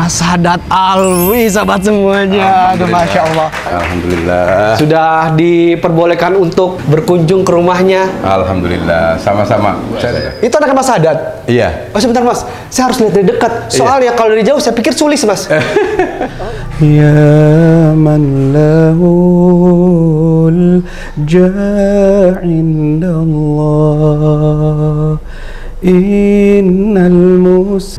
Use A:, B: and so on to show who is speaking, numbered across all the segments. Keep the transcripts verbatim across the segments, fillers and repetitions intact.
A: Mas Sadat Alwi, sahabat semuanya. Aduh, Masya Allah.
B: Alhamdulillah.
A: Sudah diperbolehkan untuk berkunjung ke rumahnya.
B: Alhamdulillah, sama-sama.
A: Itu anaknya Mas Sadat?
B: Iya.
A: Oh sebentar Mas, saya harus lihat dari dekat. Soalnya iya. Kalau dari jauh saya pikir sulis Mas.
B: Ya man lahul ja'indallah innal mus.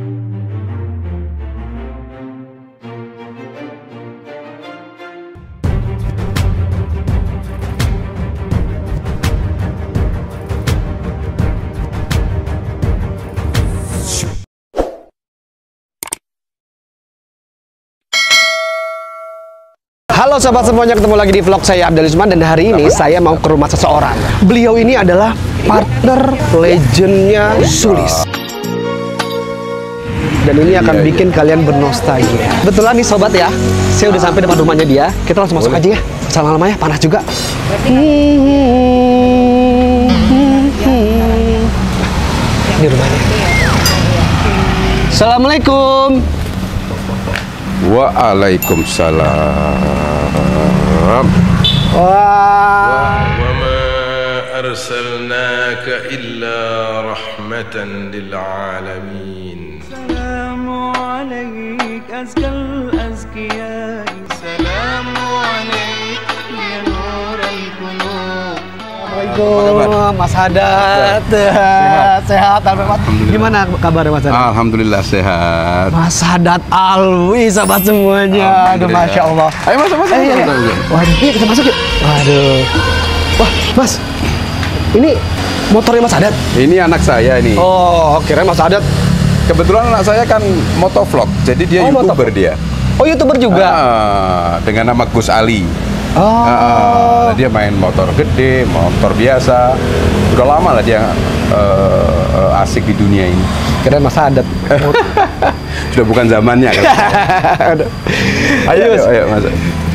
A: Halo sahabat semuanya, ketemu lagi di vlog saya Abdal Usman. Dan hari ini saya mau ke rumah seseorang. Beliau ini adalah partner legendnya Sulis. Dan ini akan bikin kalian bernostalgia. Betulan nih sobat ya, saya udah sampai depan rumahnya dia. Kita langsung masuk aja ya. Jangan lama-lama ya, panas juga. Ini rumahnya. Assalamualaikum.
B: Waalaikumsalam.
A: Wah.
C: Wa ma arsalnaka illa rahmatan lil alamin.
D: Salamu alaik azkal azkiya. Salamu alaik ya nur al-qulub.
A: Assalamualaikum Mas Sadat. Sehat, Alhamdulillah. Gimana kabarnya Mas Sadat?
B: Alhamdulillah sehat.
A: Mas Sadat Alwi, sahabat semuanya. Aduh, Masya Allah.
B: Ayo masuk masuk.
A: Eh, iya. Waduh, yuk kita masuk yuk. Waduh. Wah, Mas. Ini motornya Mas Sadat?
B: Ini anak saya ini.
A: Oh, kira Mas Sadat.
B: Kebetulan anak saya kan motovlog, jadi dia
A: Oh,
B: YouTuber
A: motovlog.
B: dia.
A: Oh, YouTuber juga?
B: Ah, dengan nama Gus Ali.
A: Oh.
B: Ah, dia main motor gede, motor biasa. Udah lama lah dia uh, asik di dunia ini.
A: Kira Mas Sadat.
B: Sudah bukan zamannya kan. Ayo, ayo, ayo masuk.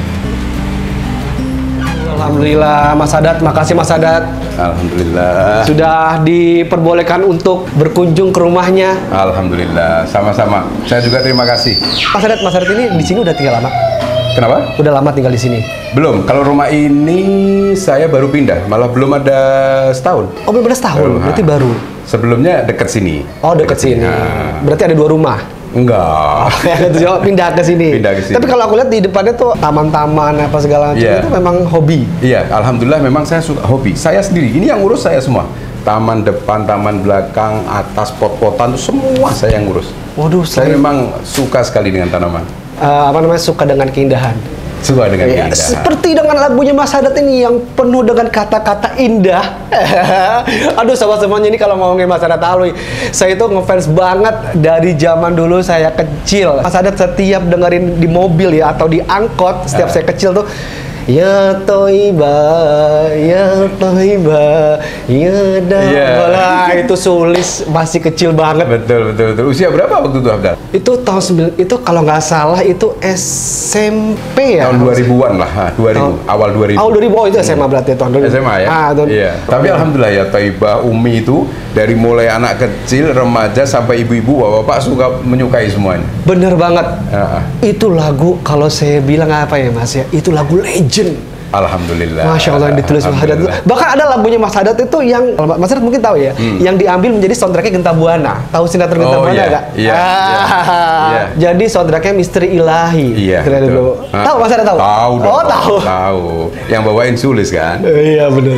A: Alhamdulillah Mas Sadat, makasih Mas Sadat.
B: Alhamdulillah.
A: Sudah diperbolehkan untuk berkunjung ke rumahnya.
B: Alhamdulillah, sama-sama. Saya juga terima kasih.
A: Mas Sadat, Mas Sadat ini di sini udah tinggal lama?
B: Kenapa?
A: Udah lama tinggal di sini?
B: Belum. Kalau rumah ini saya baru pindah, malah belum ada setahun.
A: Oh, belum ada setahun,
B: Baru,
A: berarti
B: ha.
A: baru.
B: Sebelumnya dekat sini.
A: Oh, dekat sini.
B: Nah.
A: Berarti ada dua rumah.
B: Enggak.
A: Pindah ke sini.
B: Pindah ke sini.
A: Tapi kalau aku lihat di depannya tuh taman-taman apa segala macam,
B: Yeah.
A: itu memang hobi.
B: Iya, alhamdulillah memang saya suka hobi. Saya sendiri, ini yang ngurus saya semua. Taman depan, taman belakang, atas, pot-potan, itu semua saya yang ngurus.
A: Waduh,
B: Saya
A: selain-
B: memang suka sekali dengan tanaman.
A: Eh, apa namanya, suka dengan keindahan.
B: Suka dengan
A: Ya,
B: keindahan.
A: seperti dengan lagunya Mas Sadat ini yang penuh dengan kata-kata indah. Aduh, sahabat semuanya, ini kalau ngomongin Mas Sadat Alwi, saya itu ngefans banget dari zaman dulu saya kecil. Mas Sadat setiap dengerin di mobil ya atau di angkot, setiap
B: Ya.
A: saya kecil tuh, ya Toiba, ya Toiba, ya Dabbala. Itu Sulis masih kecil banget.
B: Betul, betul, betul. Usia berapa waktu itu, Abdal?
A: Itu tahun sembilan, itu kalau nggak salah itu S M P ya.
B: Tahun dua ribuan lah, ha, dua ribu,
A: Tahun-
B: awal dua ribu.
A: Awal dua ribu, oh itu S M A berarti tahun dua ribu.
B: S M A ya?
A: Ah, tahun-
B: Iya. Tapi alhamdulillah ya, Taibah, Umi itu dari mulai anak kecil, remaja sampai ibu-ibu, bapak-bapak suka menyukai semuanya.
A: Bener banget.
B: Ah, ah.
A: Itu lagu, kalau saya bilang apa ya Mas ya, itu lagu legend.
B: Alhamdulillah.
A: Masya Allah, yang ditulis Mas Sadat.
B: Alhamdulillah.
A: Bahkan ada lagunya Mas Sadat itu yang, kalau Mas Sadat mungkin tahu ya,
B: Hmm.
A: yang diambil menjadi soundtracknya Genta Buana. Tahu sinetron Genta
B: Oh,
A: Buana
B: iya.
A: nggak?
B: Iya,
A: Ah,
B: iya.
A: Jadi soundtracknya Misteri Ilahi.
B: Iya.
A: Kira
B: betul.
A: dulu.
B: Ah.
A: Tahu Mas Sadat tahu?
B: Tahu dong.
A: Oh tahu.
B: Tahu. Yang bawain Sulis kan?
A: Eh, Iya benar.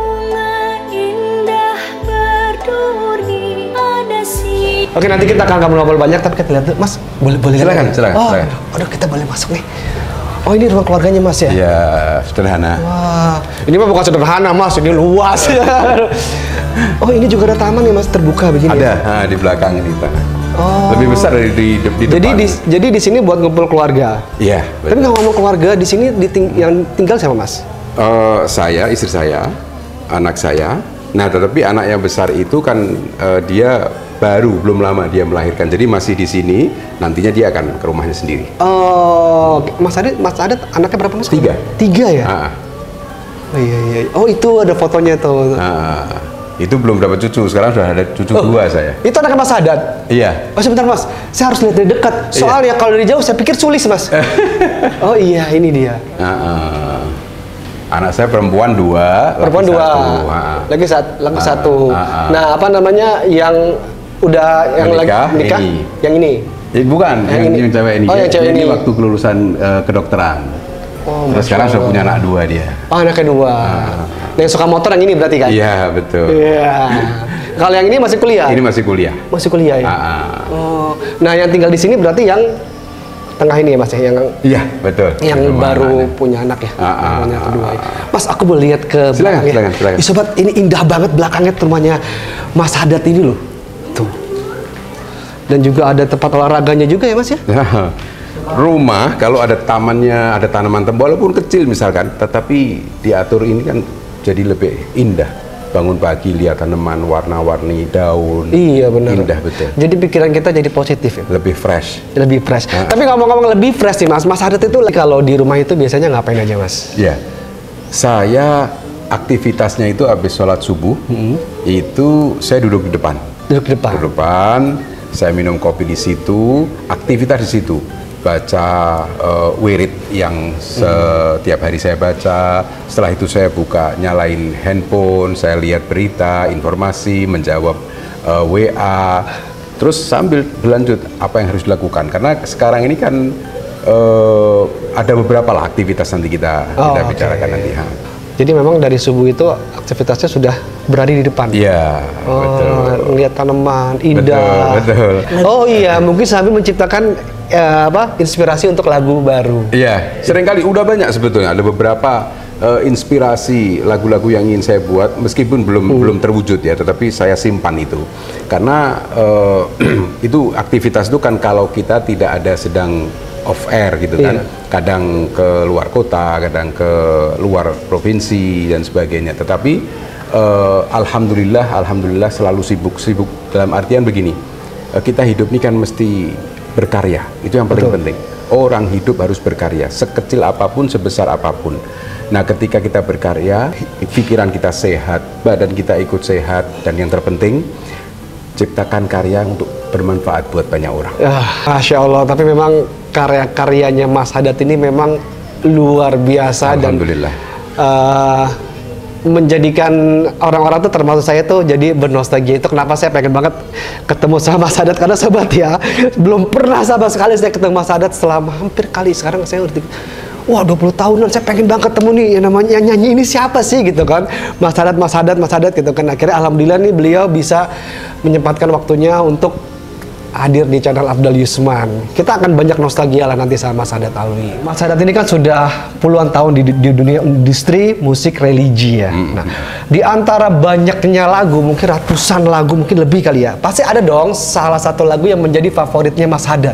D: Indah berduri ada si.
A: Oke, nanti kita akan ngobrol banyak, tapi kita lihat dulu. Mas, boleh boleh
B: Silakan,
A: lihat?
B: silakan,
A: Oh,
B: silakan.
A: aduh, kita boleh masuk nih. Oh, ini ruang keluarganya Mas ya?
B: Iya, sederhana.
A: Wah, ini mah bukan sederhana Mas, ini luas. Oh, ini juga ada taman nih Mas, terbuka begini.
B: Ada,
A: ya?
B: nah, di belakang ini, Pak.
A: Oh.
B: Lebih besar dari di, di, di
A: Jadi
B: depan.
A: di, jadi di sini buat ngumpul keluarga.
B: Iya.
A: Tapi nggak ngomong keluarga, di sini diting- yang tinggal siapa Mas?
B: Eh, saya, istri saya, anak saya. Nah, tetapi anak yang besar itu kan eh, dia baru, belum lama dia melahirkan. Jadi masih di sini, nantinya dia akan ke rumahnya sendiri.
A: Oh, Mas Adat, Mas Adat anaknya berapa Mas?
B: Tiga.
A: Tiga ya?
B: Ah,
A: Oh iya iya. Oh itu ada fotonya tuh.
B: ah. Itu belum dapat cucu, sekarang sudah ada cucu
A: Oh,
B: dua saya.
A: Itu anaknya Mas Haddad?
B: Iya.
A: Oh sebentar Mas, saya harus lihat dari dekat. Soalnya kalau dari jauh saya pikir Sulis Mas. Oh iya, ini dia.
B: Uh, uh, anak saya perempuan dua,
A: Perempuan
B: laki
A: dua,
B: satu. Uh,
A: lagi satu, lagi
B: uh,
A: satu.
B: uh, uh.
A: Nah apa namanya yang udah yang lagi
B: Menikah,
A: nikah?
B: ini.
A: Yang ini?
B: Eh, bukan,
A: Yang
B: yang,
A: ini.
B: yang cewek ini.
A: Oh, yang cewek
B: ini
A: ini.
B: waktu kelulusan uh, kedokteran.
A: Oh,
B: Terus sekarang sudah punya anak dua dia.
A: Oh anaknya dua. Nah, yang suka motor yang ini berarti kan?
B: Iya, betul.
A: Iya. Kalau yang ini masih kuliah?
B: Ini masih kuliah.
A: Masih kuliah ya?
B: Ah, ah.
A: Oh, nah yang tinggal di sini berarti yang tengah ini ya Mas ya? Yang
B: Iya, betul.
A: yang
B: Rumah
A: baru
B: anaknya.
A: punya anak ya?
B: Ah, ah,
A: Rumahnya
B: ah,
A: kedua
B: ah,
A: ya. Mas aku boleh lihat ke
B: Silakan,
A: belakangnya?
B: silakan, silakan.
A: Ih, sobat, ini indah banget belakangnya rumahnya Mas Haddad ini loh. Tuh. Dan juga ada tempat olahraganya juga ya Mas ya?
B: Rumah kalau ada tamannya, ada tanaman tembaga walaupun kecil misalkan, tetapi diatur ini kan jadi lebih indah. Bangun pagi lihat tanaman warna-warni daun.
A: Iya benar.
B: Indah betul.
A: Jadi pikiran kita jadi positif ya?
B: Lebih fresh.
A: Lebih fresh.
B: Ah.
A: Tapi ngomong-ngomong lebih fresh nih Mas, Mas Haddad itu kalau di rumah itu biasanya ngapain aja Mas?
B: Ya, saya aktivitasnya itu habis sholat subuh,
A: Hmm.
B: itu saya duduk di depan.
A: Duduk di depan?
B: Duduk depan, saya minum kopi di situ, aktivitas di situ. Baca uh, wirid yang setiap hari saya baca. Setelah itu saya buka, nyalain handphone, saya lihat berita, informasi, menjawab uh, W A. Terus sambil berlanjut apa yang harus dilakukan. Karena sekarang ini kan uh, ada beberapa lah aktivitas nanti kita
A: Oh,
B: kita
A: oke.
B: bicarakan nanti. Ha.
A: Jadi memang dari subuh itu aktivitasnya sudah berada di depan.
B: Iya,
A: Oh,
B: betul.
A: lihat tanaman indah.
B: Betul, betul.
A: Oh iya, mungkin sambil menciptakan eh, apa inspirasi untuk lagu baru.
B: Iya, seringkali udah banyak sebetulnya ada beberapa uh, inspirasi lagu-lagu yang ingin saya buat meskipun belum
A: Hmm.
B: belum terwujud ya, tetapi saya simpan itu karena uh, itu aktivitas itu kan kalau kita tidak ada sedang off air gitu kan,
A: Iya.
B: kadang ke luar kota, kadang ke luar provinsi dan sebagainya. Tetapi uh, alhamdulillah, alhamdulillah selalu sibuk-sibuk dalam artian begini, uh, kita hidup ini kan mesti berkarya, itu yang paling
A: Betul.
B: penting. Orang hidup harus berkarya, sekecil apapun, sebesar apapun. Nah, ketika kita berkarya, pikiran kita sehat, badan kita ikut sehat, dan yang terpenting, ciptakan karya untuk bermanfaat buat banyak orang.
A: Ah, Masya Allah, tapi memang karya-karyanya Mas Haddad ini memang luar biasa dan
B: Alhamdulillah.
A: eh, menjadikan orang-orang tuh termasuk saya tuh jadi bernostalgia. Itu kenapa saya pengen banget ketemu sama Mas Haddad, karena sobat ya belum pernah sama sekali saya ketemu Mas Haddad selama hampir kali sekarang saya udah wah dua puluh tahunan saya pengen banget ketemu nih yang namanya yang nyanyi ini siapa sih gitu kan, Mas Haddad Mas Haddad Mas Haddad gitu kan. Akhirnya alhamdulillah nih beliau bisa menyempatkan waktunya untuk hadir di channel Afdal Yusman. Kita akan banyak nostalgia lah nanti sama Mas Haddad Alwi. Mas Haddad ini kan sudah puluhan tahun di, di dunia industri musik religi ya. Nah, di antara banyaknya lagu, mungkin ratusan lagu, mungkin lebih kali ya. Pasti ada dong salah satu lagu yang menjadi favoritnya Mas Haddad.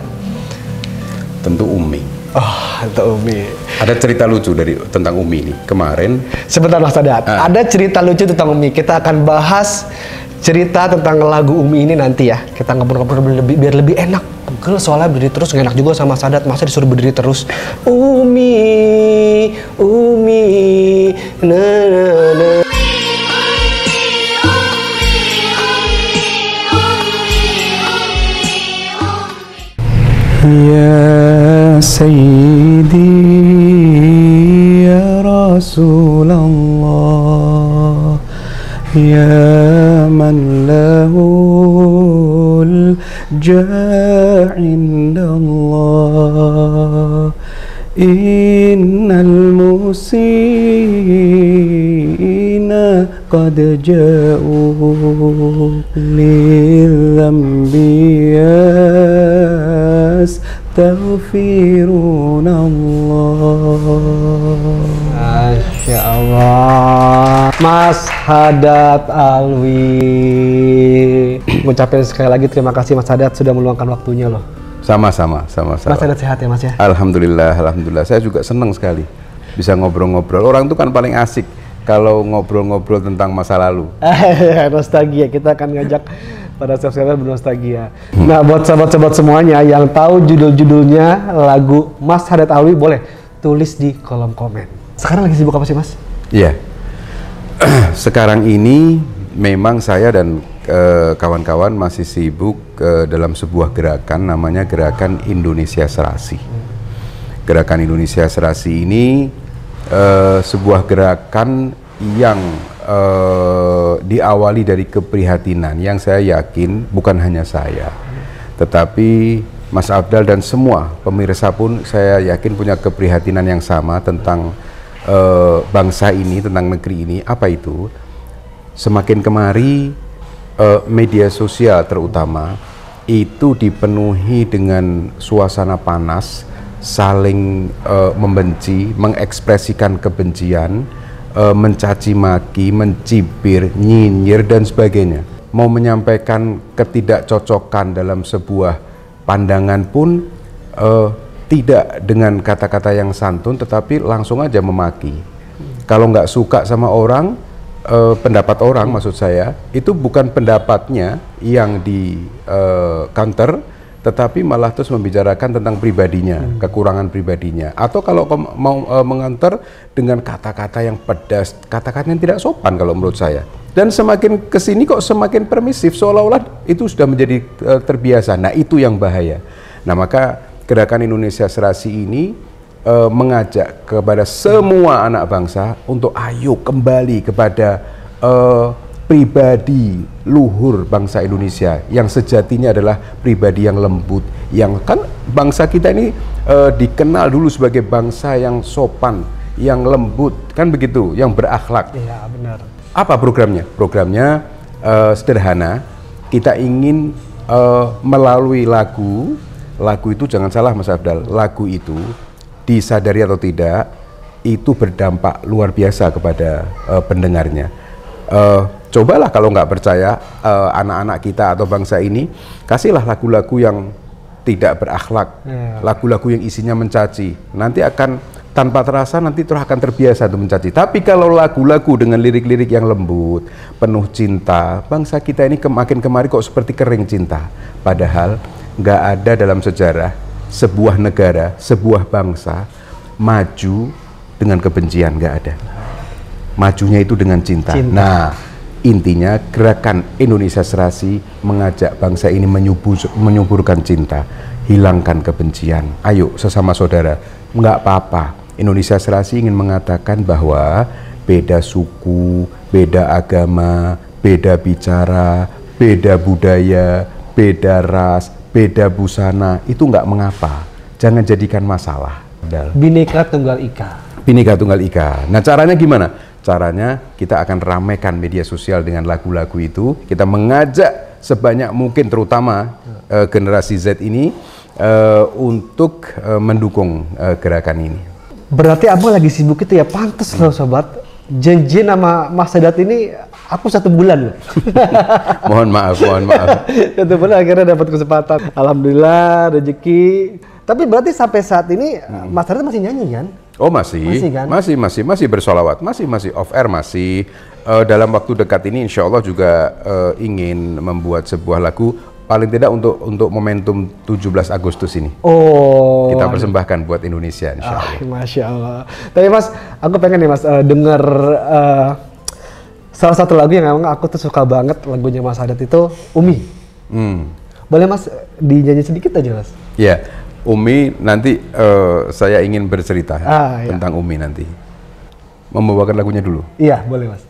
B: Tentu Umi.
A: Oh, itu Umi.
B: Ada cerita lucu dari tentang Umi ini. Kemarin
A: Sebentar Mas Haddad,
B: Ah.
A: ada cerita lucu tentang Umi. Kita akan bahas cerita tentang lagu Umi ini nanti ya. Kita ngobrol-ngobrol lebih biar lebih enak. Pegel soalnya berdiri terus nggak enak juga sama Mas Haddad. Masa disuruh berdiri terus. Umi, Umi, na na na.
E: يا سيدي يا رسول الله يا من له الجاه عند الله إن المسيئين قد جاءوا للذنب يستغفرون الله.
A: Masya Allah, Mas Haddad Alwi. Ngucapin sekali lagi terima kasih Mas Haddad sudah meluangkan waktunya loh.
B: sama-sama, sama-sama.
A: Mas Haddad sehat ya Mas ya?
B: Alhamdulillah, alhamdulillah. Saya juga senang sekali bisa ngobrol-ngobrol. Orang itu kan paling asik kalau ngobrol-ngobrol tentang masa lalu.
A: Nostalgia, kita akan ngajak para subscriber bernostalgia. Nah, buat sahabat-sahabat semuanya yang tahu judul-judulnya lagu Mas Haddad Alwi, boleh tulis di kolom komen. Sekarang lagi sibuk apa sih Mas?
B: Iya. Sekarang ini memang saya dan eh, kawan-kawan masih sibuk eh, dalam sebuah gerakan namanya Gerakan Indonesia Serasi. Gerakan Indonesia Serasi ini eh, sebuah gerakan yang eh, diawali dari keprihatinan yang saya yakin bukan hanya saya, tetapi Mas Afdal dan semua pemirsa pun saya yakin punya keprihatinan yang sama tentang eh, bangsa ini, tentang negeri ini. Apa itu? Semakin kemari uh, media sosial terutama itu dipenuhi dengan suasana panas, saling uh, membenci, mengekspresikan kebencian, uh, mencaci maki, mencibir, nyinyir dan sebagainya. Mau menyampaikan ketidakcocokan dalam sebuah pandangan pun uh, tidak dengan kata-kata yang santun, tetapi langsung aja memaki. Kalau nggak suka sama orang, Uh, pendapat orang maksud saya itu bukan pendapatnya yang di uh, counter, tetapi malah terus membicarakan tentang pribadinya, hmm. kekurangan pribadinya, atau kalau mau uh, mengantar dengan kata-kata yang pedas, kata-kata yang tidak sopan kalau menurut saya. Dan semakin kesini kok semakin permisif, seolah-olah itu sudah menjadi uh, terbiasa. Nah itu yang bahaya. Nah maka Gerakan Indonesia Serasi ini Uh, mengajak kepada semua anak bangsa untuk ayo kembali kepada uh, pribadi luhur bangsa Indonesia yang sejatinya adalah pribadi yang lembut, yang kan bangsa kita ini uh, dikenal dulu sebagai bangsa yang sopan, yang lembut, kan begitu, yang berakhlak.
A: Iya benar.
B: Apa programnya? Programnya uh, sederhana, kita ingin uh, melalui lagu, lagu itu jangan salah Mas Afdal, lagu itu disadari atau tidak itu berdampak luar biasa kepada uh, pendengarnya. Uh, cobalah kalau nggak percaya uh, anak-anak kita atau bangsa ini, kasihlah lagu-lagu yang tidak berakhlak, lagu-lagu yeah. yang isinya mencaci. Nanti akan tanpa terasa nanti terus akan terbiasa untuk mencaci. Tapi kalau lagu-lagu dengan lirik-lirik yang lembut, penuh cinta, bangsa kita ini makin kemari kok seperti kering cinta. Padahal nggak ada dalam sejarah sebuah negara, sebuah bangsa maju dengan kebencian, nggak ada. Majunya itu dengan cinta. cinta. Nah, intinya Gerakan Indonesia Serasi mengajak bangsa ini menyubur, menyuburkan cinta, hilangkan kebencian. Ayo sesama saudara, nggak apa-apa. Indonesia Serasi ingin mengatakan bahwa beda suku, beda agama, beda bicara, beda budaya, beda ras, beda busana, itu nggak mengapa. Jangan jadikan masalah.
A: Bhinneka Tunggal Ika.
B: Bhinneka Tunggal Ika. Nah caranya gimana? Caranya kita akan ramaikan media sosial dengan lagu-lagu itu. Kita mengajak sebanyak mungkin, terutama uh, generasi Z ini, uh, untuk uh, mendukung uh, gerakan ini.
A: Berarti abang lagi sibuk itu ya, pantas loh sobat. Janji nama Mas Sadat ini aku satu bulan loh.
B: Mohon maaf, mohon maaf.
A: Satu bulan akhirnya dapat kesempatan. Alhamdulillah rezeki. Tapi berarti sampai saat ini hmm. Mas Sadat masih nyanyi kan?
B: Oh masih,
A: masih kan?
B: masih, masih, masih bersolawat, masih, masih off air, masih. Uh, dalam waktu dekat ini, insya Allah juga uh, ingin membuat sebuah lagu. Paling tidak untuk untuk momentum tujuh belas Agustus ini.
A: Oh.
B: Kita persembahkan buat Indonesia, insya Allah.
A: Ah, Masya Allah. Tapi Mas, aku pengen nih Mas uh, dengar uh, salah satu lagu yang emang aku tuh suka banget, lagunya Mas Sadat itu Umi.
B: Hmm.
A: Boleh Mas dinyanyi sedikit aja Mas?
B: Ya, Umi nanti uh, saya ingin bercerita
A: ah,
B: tentang
A: iya.
B: Umi nanti. Membawakan lagunya dulu.
A: Iya, boleh Mas.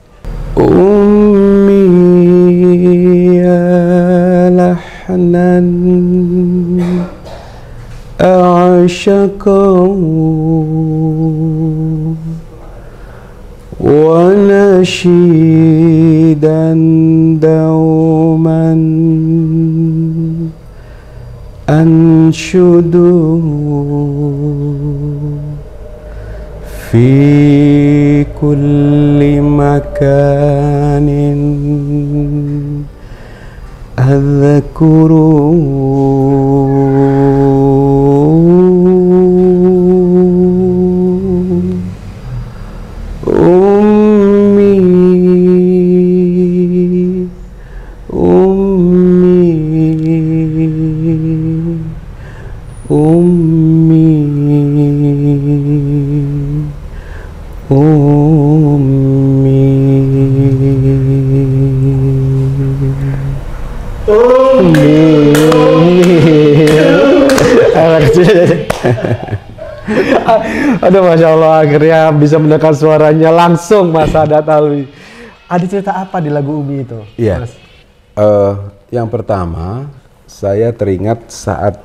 E: Ummi ya lahnan a'ashaqahu wa nashidan dauman anshuduhu fi kulli makanin adhkuru ummi ummi ummi ummi
A: Aduh, Masya Allah, akhirnya bisa mendengar suaranya langsung Mas Sadat Alwi. Ada cerita apa di lagu Umi itu?
B: Iya.
A: Mas?
B: Uh, yang pertama, saya teringat saat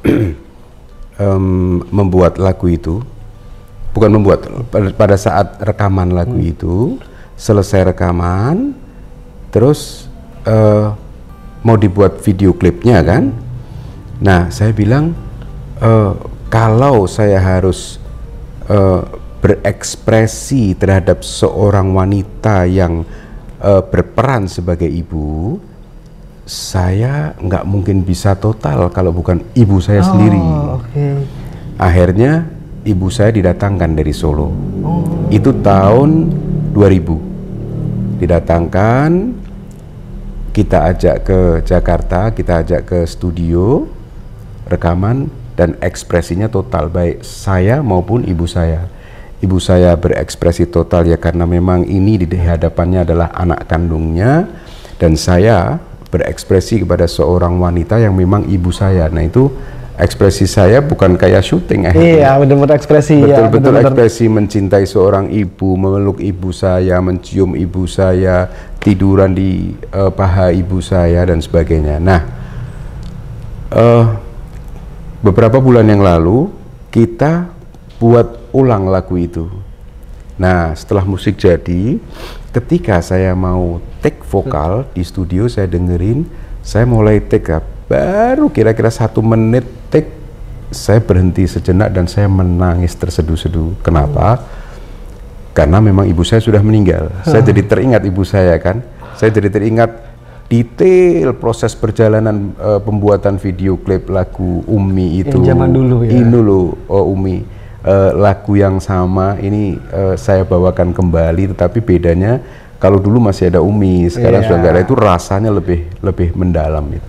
B: um, membuat lagu itu, bukan membuat, pada, pada saat rekaman lagu hmm. itu, selesai rekaman, terus uh, mau dibuat video klipnya kan? Nah, saya bilang, uh, kalau saya harus uh, berekspresi terhadap seorang wanita yang uh, berperan sebagai ibu, saya nggak mungkin bisa total kalau bukan ibu saya oh, sendiri.
A: Okay.
B: Akhirnya ibu saya didatangkan dari Solo. Oh. Itu tahun dua ribu. Didatangkan, kita ajak ke Jakarta, kita ajak ke studio rekaman, dan ekspresinya total, baik saya maupun ibu saya. Ibu saya berekspresi total ya karena memang ini di hadapannya adalah anak kandungnya, dan saya berekspresi kepada seorang wanita yang memang ibu saya. Nah, itu ekspresi saya bukan kayak syuting. Eh.
A: Iya, benar-benar ekspresi.
B: Betul-betul
A: ya,
B: ekspresi mencintai seorang ibu, memeluk ibu saya, mencium ibu saya, tiduran di uh, paha ibu saya, dan sebagainya. Nah, uh, beberapa bulan yang lalu kita buat ulang lagu itu. Nah, setelah musik jadi, ketika saya mau take vokal di studio, saya dengerin, saya mulai take up, baru kira-kira satu menit take, saya berhenti sejenak dan saya menangis terseduh-seduh. Kenapa? Karena memang ibu saya sudah meninggal. Saya jadi teringat ibu saya kan. Saya jadi teringat detail proses perjalanan uh, pembuatan video klip lagu Umi itu.
A: Yang zaman dulu ya.
B: Ini loh, oh Umi. Uh, lagu yang sama ini uh, saya bawakan kembali, tetapi bedanya kalau dulu masih ada Umi, sekarang yeah. sudah nggak ada, itu rasanya lebih lebih mendalam itu.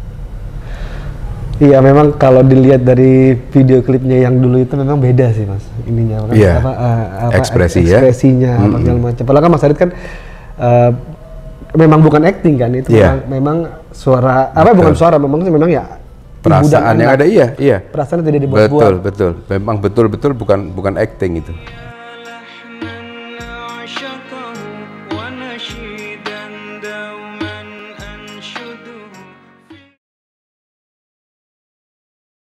A: Iya, memang kalau dilihat dari video klipnya yang dulu itu memang beda sih Mas, ininya kan,
B: yeah.
A: apa, uh, apa
B: ekspresi
A: ekspresinya
B: ya?
A: apa segala macam. Padahal kan Mas Adit kan uh, memang bukan acting kan, itu
B: yeah.
A: memang, memang suara apa bukan suara, memang memang ya
B: perasaan yang ada, iya iya
A: perasaan tidak
B: betul
A: dibuat-buat.
B: betul memang betul betul bukan bukan acting itu.